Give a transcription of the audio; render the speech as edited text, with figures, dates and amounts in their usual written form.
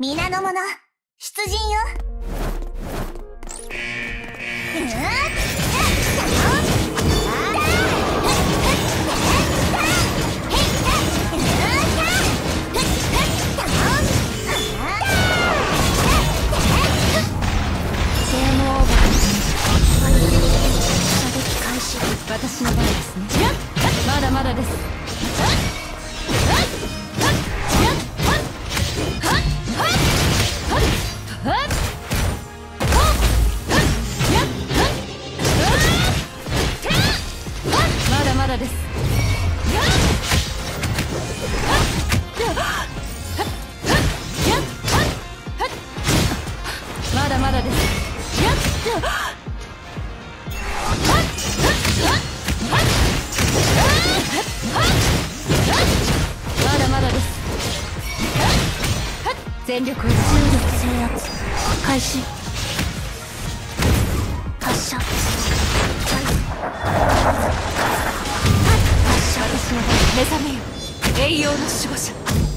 皆の者、出陣よ。 私の番ですね。まだまだです。まだまだです。まだまだです。まだまだです。全力を出し制圧開始。発射。発射。私の番、目覚めよ、栄養の守護者。